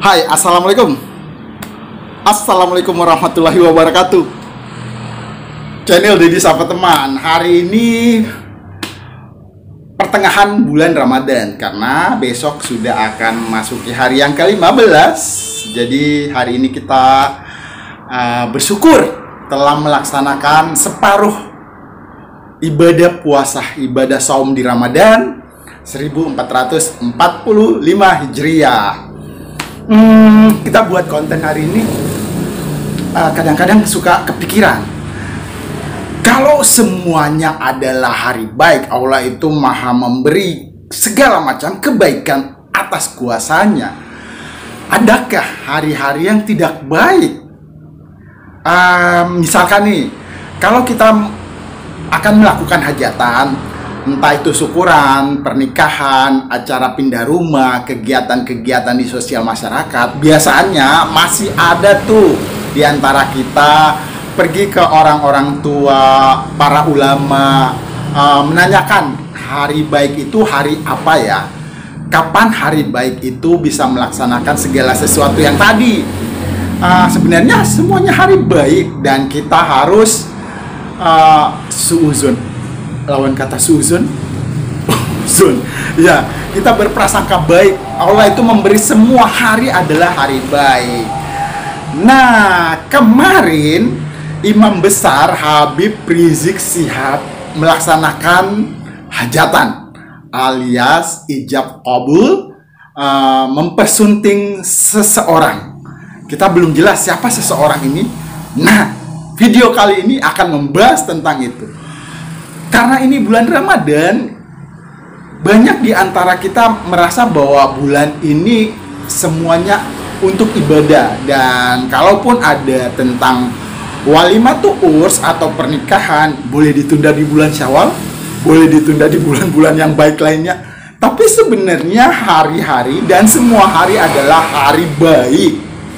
Hai, Assalamualaikum. Assalamualaikum warahmatullahi wabarakatuh. Channel Deddy Sapa Teman. Hari ini pertengahan bulan Ramadan, karena besok sudah akan memasuki hari yang ke-15. Jadi hari ini kita bersyukur telah melaksanakan separuh ibadah puasa, ibadah saum di Ramadan 1445 Hijriah. Kita buat konten hari ini kadang-kadang suka kepikiran, kalau semuanya adalah hari baik, Allah itu maha memberi segala macam kebaikan atas kuasanya, adakah hari-hari yang tidak baik? Misalkan nih, kalau kita akan melakukan hajatan, entah itu syukuran, pernikahan, acara pindah rumah, kegiatan-kegiatan di sosial masyarakat, biasanya masih ada tuh di antara kita pergi ke orang-orang tua, para ulama, menanyakan hari baik itu hari apa ya? Kapan hari baik itu bisa melaksanakan segala sesuatu yang tadi? Sebenarnya semuanya hari baik dan kita harus suuzon. Lawan kata suzon, zon. Ya, kita berprasangka baik. Allah itu memberi semua hari adalah hari baik. Nah, kemarin Imam Besar Habib Rizik Syihab melaksanakan hajatan alias ijab qabul, mempersunting seseorang. Kita belum jelas siapa seseorang ini. Nah, video kali ini akan membahas tentang itu. Karena ini bulan Ramadan, banyak di antara kita merasa bahwa bulan ini semuanya untuk ibadah. Dan kalaupun ada tentang walimatul urs atau pernikahan, boleh ditunda di bulan Syawal, boleh ditunda di bulan-bulan yang baik lainnya. Tapi sebenarnya hari-hari dan semua hari adalah hari baik.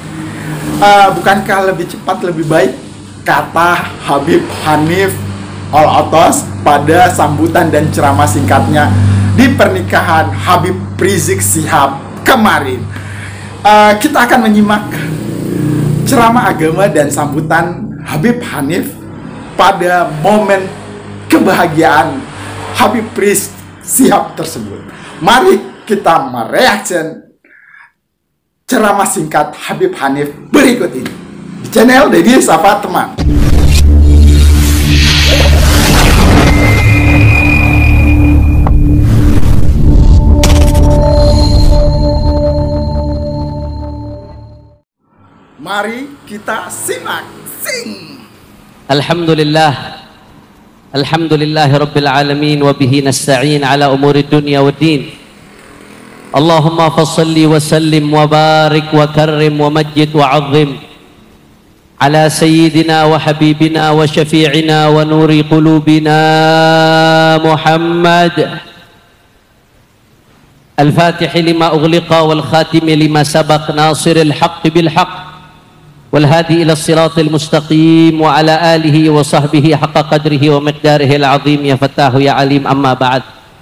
Bukankah lebih cepat lebih baik? Kata Habib Hanif Al-Atas pada sambutan dan ceramah singkatnya di pernikahan Habib Rizik Syihab kemarin. Kita akan menyimak ceramah agama dan sambutan Habib Hanif pada momen kebahagiaan Habib Rizik Syihab tersebut. Mari kita mereaction ceramah singkat Habib Hanif berikut ini di channel Deddy Sapa Teman. Mari kita simak. Sing. Alhamdulillah. Alhamdulillahi Rabbil Alamin. Wa bihi nasta'in ala umuri dunya wa din. Allahumma fassalli wa sallim wa barik wa karrim wa majid wa azim ala sayyidina wa habibina wa syafi'ina wa nuri qulubina Muhammad al-fatih lima ughliqa wal khatimi lima sabaq nasiril haqqi bil haqq والهادي إلى الصراط المستقيم وعلى آله وصحبه حق قدره ومقداره العظيم يا فتاه يا عليم أما بعد.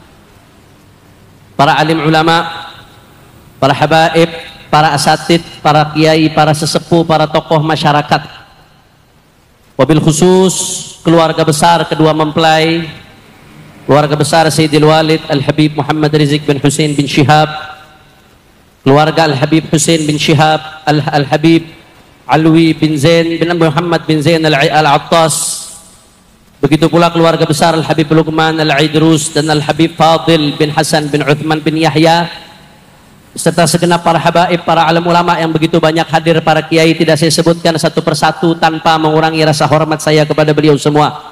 Para alim ulama, para habaib, para asatid, para kiai, para sesepuh, para tokoh masyarakat, wabil khusus keluarga besar kedua mempelai, keluarga besar Sayyidil Walid Al-Habib Muhammad Rizik bin Hussein bin Syihab, keluarga Al-Habib Hussein bin Syihab, Al-Habib Alwi bin Zain bin Muhammad bin Zain Al-Attas, begitu pula keluarga besar Al-Habib Luqman Al-Aidrus dan Al-Habib Fadil bin Hasan bin Uthman bin Yahya, serta segenap para habaib, para alim ulama yang begitu banyak hadir, para kiai tidak saya sebutkan satu persatu tanpa mengurangi rasa hormat saya kepada beliau semua.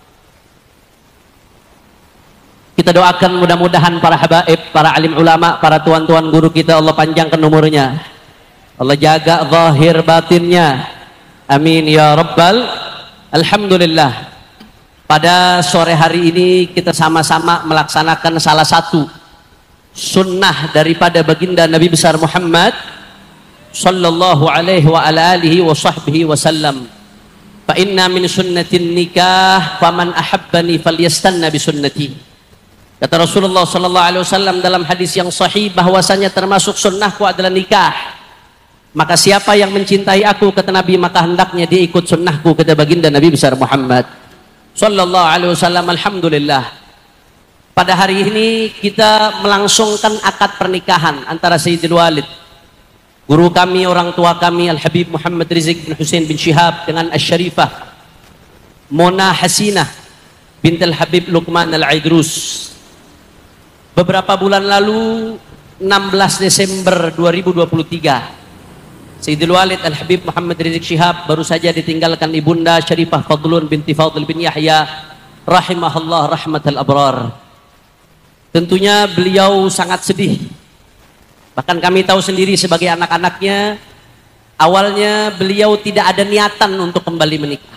Kita doakan mudah-mudahan para habaib, para alim ulama, para tuan-tuan guru kita Allah panjangkan umurnya, Allah jaga zahir batinnya, amin ya rabbal. Alhamdulillah, pada sore hari ini kita sama-sama melaksanakan salah satu sunnah daripada baginda Nabi besar Muhammad sallallahu alaihi wa ala alihi wa sahbihi wasallam. Fa inna min sunnatin nikah faman ahabbani falyastanna bi sunnati. Kata Rasulullah sallallahu alaihi wasallam dalam hadis yang sahih bahwasanya termasuk sunnahku adalah nikah. Maka siapa yang mencintai aku, kata Nabi, maka hendaknya dia ikut sunnahku, kata baginda Nabi besar Muhammad sallallahu alaihi wasallam. Alhamdulillah, pada hari ini kita melangsungkan akad pernikahan antara Sayyidul Walid, guru kami, orang tua kami, Al-Habib Muhammad Rizik bin Hussein bin Syihab, dengan Asy-Syarifah Mona Hasinah bintul Habib Luqman Al-Aidrus. Beberapa bulan lalu, 16 Desember 2023, Sayyidul Walid Al-Habib Muhammad Rizik Syihab baru saja ditinggalkan ibunda Syarifah Fadlun binti Fadl bin Yahya rahimahullah rahmatal abrar. Tentunya beliau sangat sedih. Bahkan kami tahu sendiri sebagai anak-anaknya, awalnya beliau tidak ada niatan untuk kembali menikah.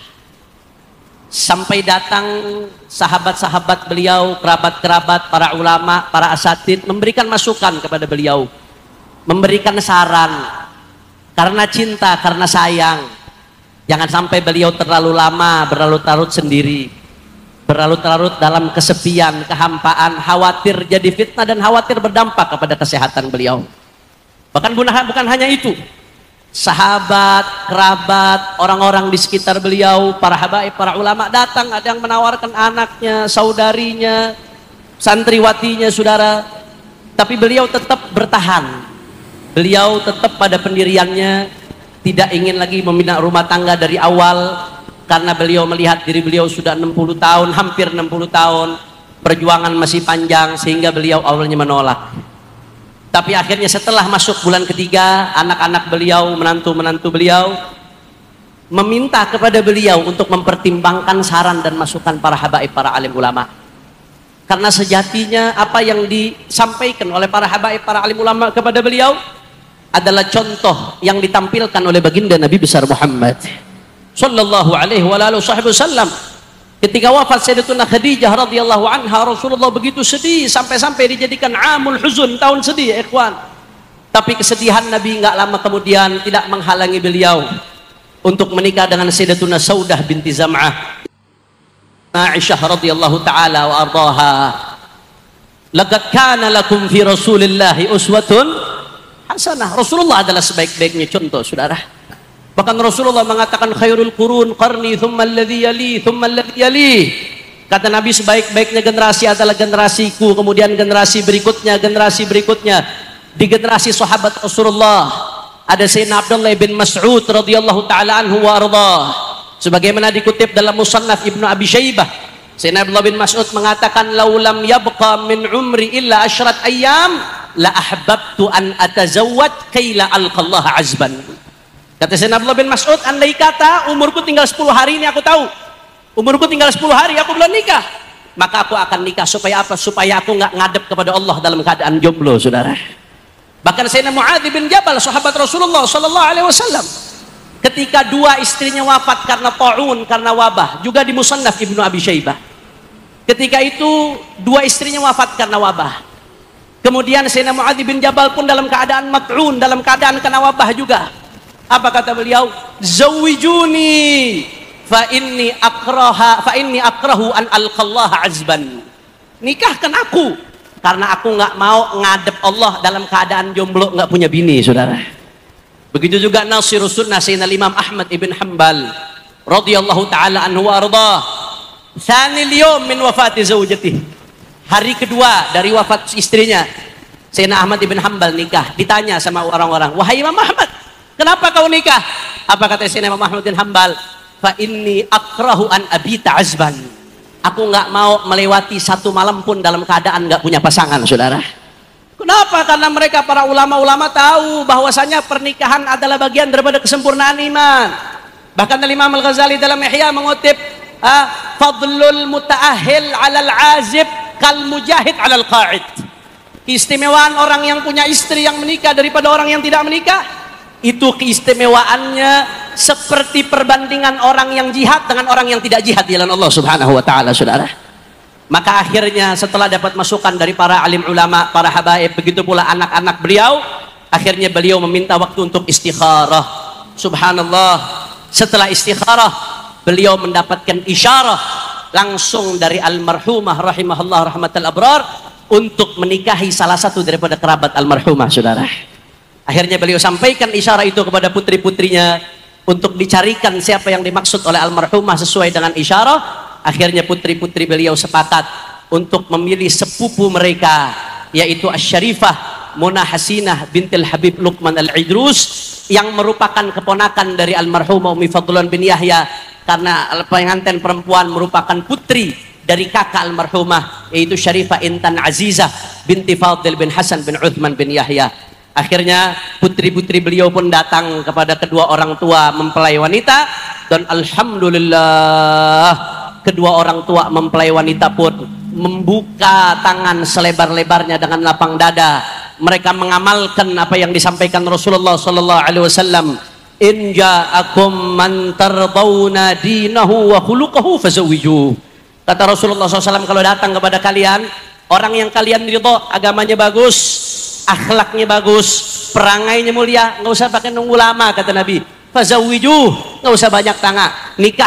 Sampai datang sahabat-sahabat beliau, kerabat-kerabat, para ulama, para asatid memberikan masukan kepada beliau, memberikan saran, karena cinta, karena sayang. Jangan sampai beliau terlalu lama berlarut-larut sendiri, berlarut-larut dalam kesepian, kehampaan, khawatir jadi fitnah dan khawatir berdampak kepada kesehatan beliau. Bahkan bukan hanya itu, sahabat, kerabat, orang-orang di sekitar beliau, para habaib, para ulama datang, ada yang menawarkan anaknya, saudarinya, santriwatinya, saudara. Tapi beliau tetap bertahan. Beliau tetap pada pendiriannya, tidak ingin lagi membina rumah tangga dari awal, karena beliau melihat diri beliau sudah 60 tahun, hampir 60 tahun, perjuangan masih panjang, sehingga beliau awalnya menolak. Tapi akhirnya setelah masuk bulan ketiga, anak-anak beliau, menantu-menantu beliau meminta kepada beliau untuk mempertimbangkan saran dan masukan para habaib, para alim ulama. Karena sejatinya apa yang disampaikan oleh para habaib, para alim ulama kepada beliau adalah contoh yang ditampilkan oleh baginda Nabi besar Muhammad sallallahu alaihi wasallam. Ketika wafat Sayyidatuna Khadijah radhiyallahu anha, Rasulullah begitu sedih sampai-sampai dijadikan amul huzun, tahun sedih ya ikhwan. Tapi kesedihan Nabi enggak lama kemudian tidak menghalangi beliau untuk menikah dengan Sayyidatuna Saudah binti Zam'ah Aisyah radhiyallahu taala wa ardhaha. Laqad kana lakum fi Rasulillahi uswatun hasanah. Rasulullah adalah sebaik-baiknya contoh, saudara. Bahkan Rasulullah mengatakan khairul qurun qarni thumma alladhi yali thumma alladhi yali. Kata Nabi, sebaik-baiknya generasi adalah generasiku, kemudian generasi berikutnya, generasi berikutnya. Di generasi sahabat Rasulullah ada Sayyidina Abdullah bin Mas'ud radhiyallahu taala anhu wa ardhah. Sebagaimana dikutip dalam Musannaf Ibnu Abi Syaibah, Sayyidina Abdullah bin Mas'ud mengatakan, "Laulam yabqa min umri illa asyrat ayyam la ahbabtu an atazawwaj kaila alqallaha azban." Kata Sayyidina Abdullah bin Mas'ud, andai kata umurku tinggal 10 hari, ini aku tahu umurku tinggal 10 hari, aku belum nikah, maka aku akan nikah. Supaya apa? Supaya aku nggak ngadep kepada Allah dalam keadaan jomblo, saudara. Bahkan Sayyidina Mu'adz bin Jabal, sahabat Rasulullah sallallahu alaihi wasallam, ketika dua istrinya wafat karena ta'un, karena wabah, juga di Musannaf Ibnu Abi Syaibah. Ketika itu dua istrinya wafat karena wabah. Kemudian Sayyidina Mu'adz bin Jabal pun dalam keadaan mat'un, dalam keadaan kena wabah juga. Apa kata beliau? Zawijuni fa inni akrahu an alqallaha azban. Nikahkan aku karena aku nggak mau ngadep Allah dalam keadaan jomblo, nggak punya bini, saudara. Begitu juga Nasirus Sunnah Sayyidina Imam Ahmad ibn Hanbal radhiyallahu taala anhu wa ardhah. Tsanil yawm min wafati zaujatihi. Hari kedua dari wafat istrinya, Sayyidina Ahmad ibn Hanbal nikah. Ditanya sama orang-orang, "Wahai Imam Ahmad, kenapa kau nikah?" Apa kata Sayyidina Imam Ahmad bin Hanbal? "Fa inni akrahu an abita azban." Aku nggak mau melewati satu malam pun dalam keadaan nggak punya pasangan, saudara. Kenapa? Karena mereka para ulama-ulama tahu bahwasanya pernikahan adalah bagian daripada kesempurnaan iman. Bahkan Imam Al-Ghazali dalam Ihya mengutip, "Fadlul muta'ahhil 'alal 'azib kal mujahid 'alal qa'id." Keistimewaan orang yang punya istri yang menikah daripada orang yang tidak menikah, itu keistimewaannya seperti perbandingan orang yang jihad dengan orang yang tidak jihad di jalan Allah Subhanahu wa taala, saudara. Maka akhirnya setelah dapat masukan dari para alim ulama, para habaib, begitu pula anak-anak beliau, akhirnya beliau meminta waktu untuk istikharah. Subhanallah, setelah istikharah beliau mendapatkan isyarah langsung dari almarhumah rahimahullah rahmatal abrar untuk menikahi salah satu daripada kerabat almarhumah, saudara. Akhirnya beliau sampaikan isyarat itu kepada putri-putrinya untuk dicarikan siapa yang dimaksud oleh almarhumah sesuai dengan isyarat. Akhirnya putri-putri beliau sepakat untuk memilih sepupu mereka, yaitu Asy-Syarifah Munah Hasinah bintil Habib Luqman Al-Idrus, yang merupakan keponakan dari almarhumah Umi Fadlan bin Yahya, karena pengantin perempuan merupakan putri dari kakak almarhumah, yaitu Syarifah Intan Azizah binti Fadil bin Hasan bin Uthman bin Yahya. Akhirnya putri-putri beliau pun datang kepada kedua orang tua mempelai wanita, dan alhamdulillah kedua orang tua mempelai wanita pun membuka tangan selebar-lebarnya dengan lapang dada. Mereka mengamalkan apa yang disampaikan Rasulullah sallallahu alaihi wasallam, in ja'akum man tardawna dinahu wa khuluquhu fazawwijuh. Kata Rasulullah SAW, kalau datang kepada kalian orang yang kalian ridho agamanya bagus, akhlaknya bagus, perangainya mulia, nggak usah pakai nunggu lama, kata Nabi. Fazawwijuh, nggak usah banyak tanya,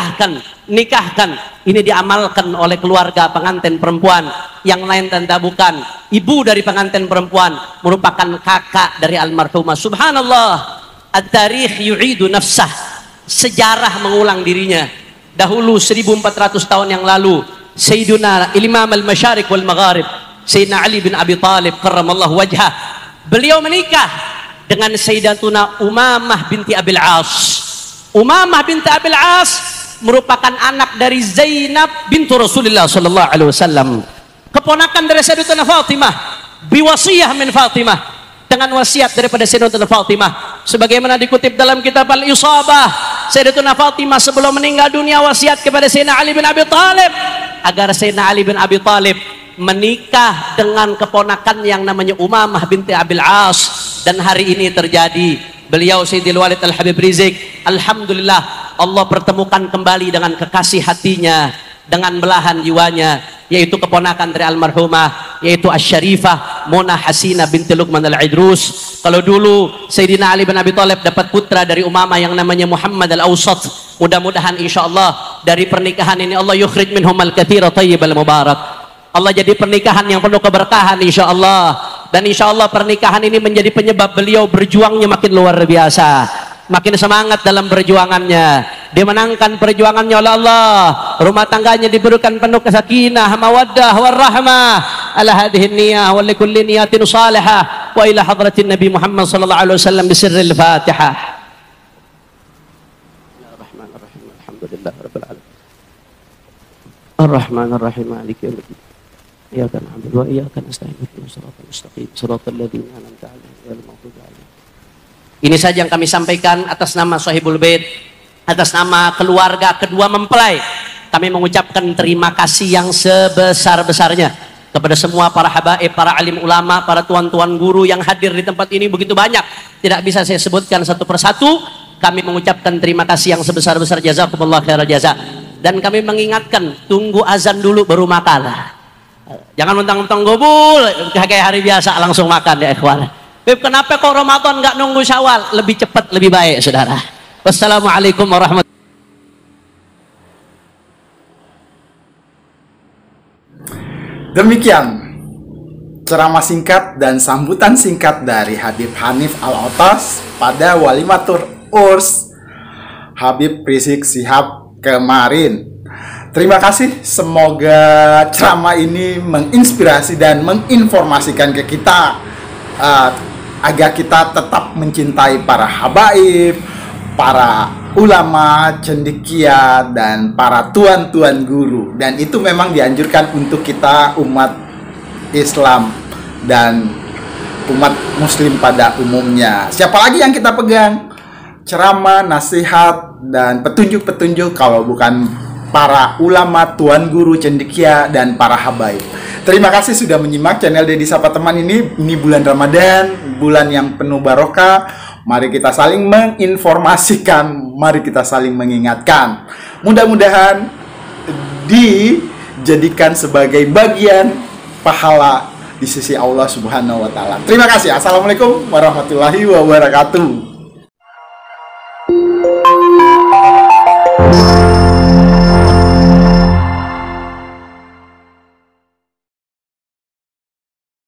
nikahkan. Ini diamalkan oleh keluarga pengantin perempuan. Yang lain tentu bukan ibu dari pengantin perempuan, merupakan kakak dari almarhumah. Subhanallah, at-tarikh yu'idu nafsah, sejarah mengulang dirinya. Dahulu 1400 tahun yang lalu, Sayyiduna Imam al-Masyariq wal Magharib, Sayyidina Ali bin Abi Thalib karramallahu wajhah, beliau menikah dengan Sayyidatuna Umamah binti Abil As. Umamah binti Abil As merupakan anak dari Zainab bintu Rasulullah sallallahu alaihi wasallam, keponakan dari Sayyidatuna Fatimah, biwasiyah min Fatimah, dengan wasiat daripada Sayyidatuna Fatimah, sebagaimana dikutip dalam kitab Al-Isabah. Sayyidatuna Fatimah sebelum meninggal dunia wasiat kepada Sayyidina Ali bin Abi Thalib agar Sayyidina Ali bin Abi Thalib menikah dengan keponakan yang namanya Umamah binti Abil As, dan hari ini terjadi. Beliau Sayyidil Walid Al-Habib Rizik, alhamdulillah Allah pertemukan kembali dengan kekasih hatinya, dengan belahan jiwanya, yaitu keponakan dari almarhumah, yaitu Asy-Syarifah Munah Hasinah binti Luqman Al-Idrus. Kalau dulu Sayyidina Ali bin Abi Thalib dapat putra dari Umamah yang namanya Muhammad Al-Awsat, mudah-mudahan insyaallah dari pernikahan ini Allah yukhrij minhum al-katsira thayyibal mubarak. Allah jadi pernikahan yang penuh keberkahan insyaallah, dan insyaallah pernikahan ini menjadi penyebab beliau berjuangnya makin luar biasa, makin semangat dalam perjuangannya, dimenangkan perjuangannya oleh Allah, rumah tangganya diberikan penuh kesakinah, mawaddah, warahmah, ala hadhihi niyah wa likulli niyatin salihah, wa ila hadratin Nabi Muhammad sallallahu alaihi wasallam bisirril Fatihah. Bismillahirrahmanirrahim. Alhamdulillahirabbil alamin. Arrahmanirrahim. Maliki yaumiddin. Iyyaka na'budu wa iyyaka nasta'in. Ihdinas siratal mustaqim. Siratal ladzina an'amta 'alaihim ghairil maghdubi 'alaihim. Ini saja yang kami sampaikan atas nama Sahibul Bait, atas nama keluarga kedua mempelai. Kami mengucapkan terima kasih yang sebesar-besarnya kepada semua para habaib, para alim ulama, para tuan-tuan guru yang hadir di tempat ini begitu banyak. Tidak bisa saya sebutkan satu persatu. Kami mengucapkan terima kasih yang sebesar-besar, jazakumullah khairal jaza. Dan kami mengingatkan, tunggu azan dulu baru makan. Jangan mentang-mentang gobul kayak hari biasa langsung makan ya ikhwan. Kenapa kok Ramadan nggak nunggu Syawal? Lebih cepat lebih baik, saudara. Wassalamualaikum warahmatullahi wabarakatuh. Demikian ceramah singkat dan sambutan singkat dari Habib Hanif Al-Atas pada Walimatur Urs Habib Rizik Syihab kemarin. Terima kasih, semoga ceramah ini menginspirasi dan menginformasikan ke kita agar kita tetap mencintai para habaib, para ulama, cendekia, dan para tuan-tuan guru. Dan itu memang dianjurkan untuk kita umat Islam dan umat muslim pada umumnya. Siapa lagi yang kita pegang ceramah, nasihat, dan petunjuk-petunjuk kalau bukan para ulama, tuan guru, cendekia, dan para habaib. Terima kasih sudah menyimak channel Dedi Sapa Teman ini. Ini bulan Ramadan, bulan yang penuh barokah. Mari kita saling menginformasikan, mari kita saling mengingatkan. Mudah-mudahan dijadikan sebagai bagian pahala di sisi Allah Subhanahu wa Ta'ala. Terima kasih. Assalamualaikum warahmatullahi wabarakatuh.